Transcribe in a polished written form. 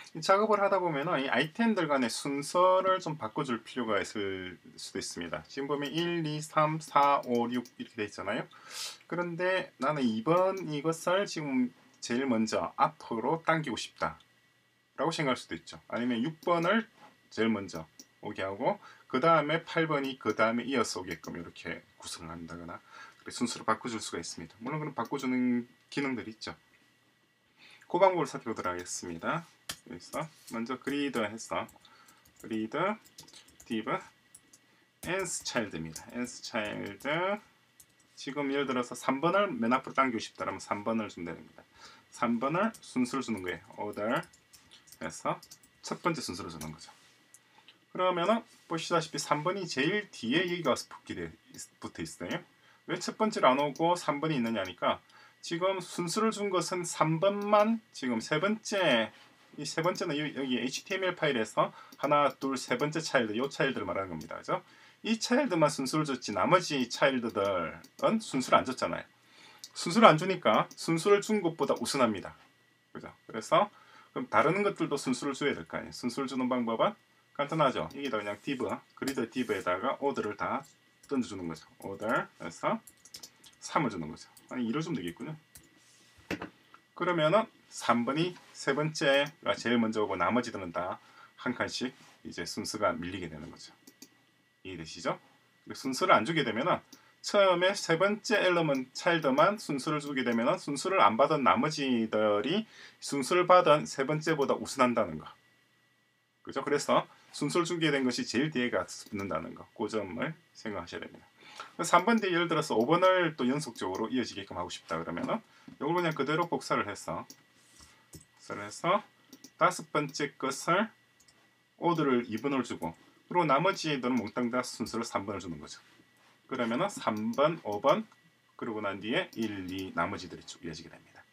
이 작업을 하다 보면은 이 아이템들 간의 순서를 좀 바꿔줄 필요가 있을 수도 있습니다. 지금 보면 1, 2, 3, 4, 5, 6 이렇게 돼 있잖아요. 그런데 나는 2번 이것을 지금 제일 먼저 앞으로 당기고 싶다 라고 생각할 수도 있죠. 아니면 6번을 제일 먼저 오게 하고 그 다음에 8번이 그 다음에 이어서 오게끔 이렇게 구성을 한다거나 순서를 바꿔줄 수가 있습니다. 물론 그런 바꿔주는 기능들이 있죠. 그 방법을 살펴보도록 하겠습니다. 여기서 먼저 그리드 해서 그리드 div nth child입니다. nth child 지금 예를 들어서 3번을 맨 앞으로 당기고 싶다면 3번을 주면 됩니다. 3번을 순서를 주는 거예요. order 해서 첫 번째 순서를 주는 거죠. 그러면은 보시다시피 3번이 제일 뒤에 여기가 붙어 있어요. 왜 첫 번째로 안 오고 3번이 있느냐니까 지금 순서를 준 것은 3번만 지금 세 번째 이 세 번째는 여기 HTML 파일에서 하나, 둘, 세 번째 차일드 이 차일드를 말하는 겁니다. 그죠? 이 차일드만 순서를 줬지 나머지 차일드들은 순서를 안 줬잖아요. 순서를 안 주니까 순서를 준 것보다 우선합니다. 그죠? 그래서 그럼 다른 것들도 순서를 줘야 될 거 아니에요. 순서를 주는 방법은 간단하죠. 여기다 그냥 div, 그리드 div에다가 order를 다 던져주는 거죠. order 해서 3을 주는 거죠. 아니 2를 주면 되겠군요. 그러면은 3번이 세 번째가 제일 먼저 오고 나머지들은 다 한 칸씩 이제 순서가 밀리게 되는 거죠. 이해되시죠? 순서를 안 주게 되면은 처음에 세 번째 엘러먼트 차일드만 순서를 주게 되면은 순서를 안 받은 나머지들이 순서를 받은 세 번째보다 우선한다는 거. 그죠? 그래서 순서를 주게 된 것이 제일 뒤에 가서 붙는다는 거. 그 점을 생각하셔야 됩니다. 3번 뒤에 예를 들어서 5번을 또 연속적으로 이어지게끔 하고 싶다 그러면은 이걸 그냥 그대로 복사를 해서 다섯 번째 것을 오더를 2번을 주고 그리고 나머지들은 몽땅 다 순서를 3번을 주는 거죠. 그러면은 3번, 5번 그러고 난 뒤에 1, 2 나머지들이 쭉 이어지게 됩니다.